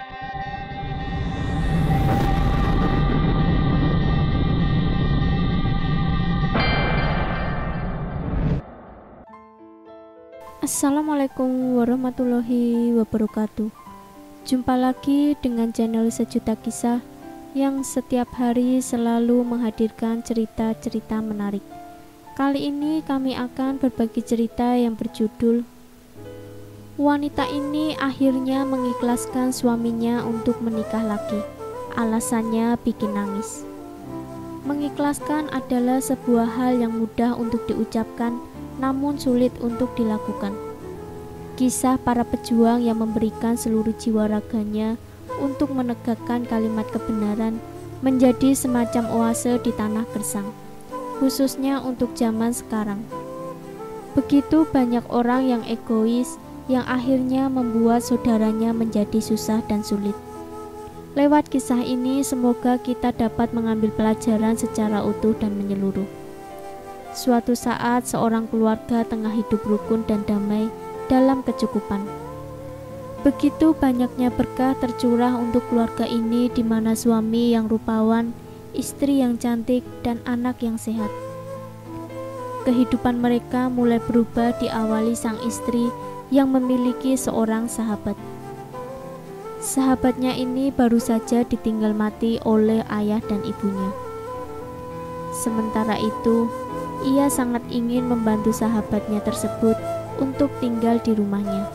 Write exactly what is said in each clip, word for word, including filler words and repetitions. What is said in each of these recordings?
Assalamualaikum warahmatullahi wabarakatuh. Jumpa lagi dengan channel Sejuta Kisah yang setiap hari selalu menghadirkan cerita-cerita menarik. Kali ini kami akan berbagi cerita yang berjudul Wanita ini akhirnya mengikhlaskan suaminya untuk menikah lagi. Alasannya bikin nangis. Mengikhlaskan adalah sebuah hal yang mudah untuk diucapkan, namun sulit untuk dilakukan. Kisah para pejuang yang memberikan seluruh jiwa raganya untuk menegakkan kalimat kebenaran menjadi semacam oase di tanah gersang, khususnya untuk zaman sekarang. Begitu banyak orang yang egois yang akhirnya membuat saudaranya menjadi susah dan sulit. Lewat kisah ini semoga kita dapat mengambil pelajaran secara utuh dan menyeluruh. Suatu saat seorang keluarga tengah hidup rukun dan damai dalam kecukupan. Begitu banyaknya berkah tercurah untuk keluarga ini, di mana suami yang rupawan, istri yang cantik, dan anak yang sehat. Kehidupan mereka mulai berubah diawali sang istri yang memiliki seorang sahabat. Sahabatnya ini baru saja ditinggal mati oleh ayah dan ibunya. Sementara itu, ia sangat ingin membantu sahabatnya tersebut untuk tinggal di rumahnya.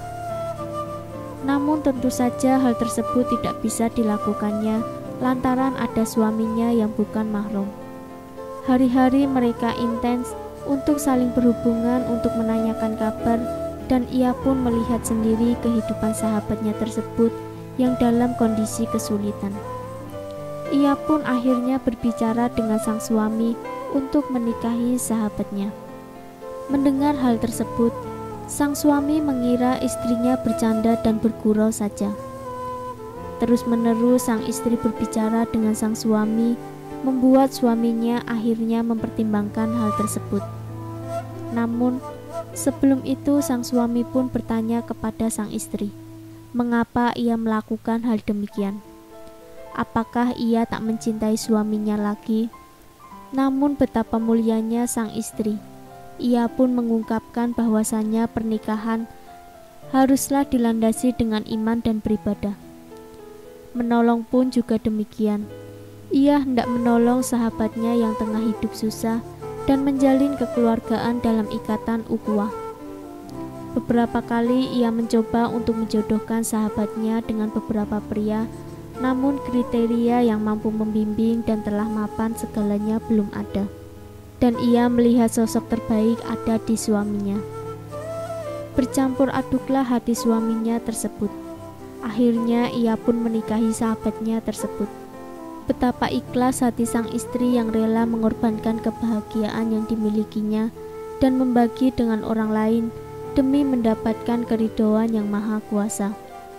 Namun tentu saja hal tersebut tidak bisa dilakukannya lantaran ada suaminya yang bukan mahram. Hari-hari mereka intens untuk saling berhubungan untuk menanyakan kabar, dan ia pun melihat sendiri kehidupan sahabatnya tersebut yang dalam kondisi kesulitan. Ia pun akhirnya berbicara dengan sang suami untuk menikahi sahabatnya. Mendengar hal tersebut, sang suami mengira istrinya bercanda dan bergurau saja. Terus-menerus sang istri berbicara dengan sang suami, membuat suaminya akhirnya mempertimbangkan hal tersebut. Namun, sebelum itu sang suami pun bertanya kepada sang istri, mengapa ia melakukan hal demikian? Apakah ia tak mencintai suaminya lagi? Namun betapa mulianya sang istri. Ia pun mengungkapkan bahwasannya pernikahan haruslah dilandasi dengan iman dan beribadah. Menolong pun juga demikian. Ia hendak menolong sahabatnya yang tengah hidup susah dan menjalin kekeluargaan dalam ikatan ukhuwah. Beberapa kali ia mencoba untuk menjodohkan sahabatnya dengan beberapa pria, namun kriteria yang mampu membimbing dan telah mapan segalanya belum ada, dan ia melihat sosok terbaik ada di suaminya. Bercampur aduklah hati suaminya tersebut. Akhirnya ia pun menikahi sahabatnya tersebut. Betapa ikhlas hati sang istri yang rela mengorbankan kebahagiaan yang dimilikinya dan membagi dengan orang lain demi mendapatkan keridhaan yang maha kuasa.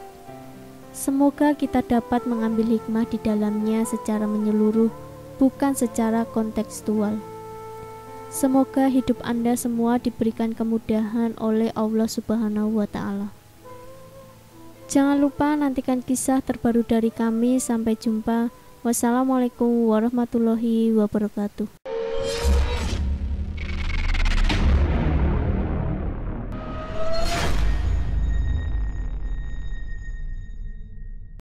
Semoga kita dapat mengambil hikmah di dalamnya secara menyeluruh, bukan secara kontekstual. Semoga hidup Anda semua diberikan kemudahan oleh Allah Subhanahu wa Ta'ala. Jangan lupa nantikan kisah terbaru dari kami. Sampai jumpa. Wassalamualaikum warahmatullahi wabarakatuh.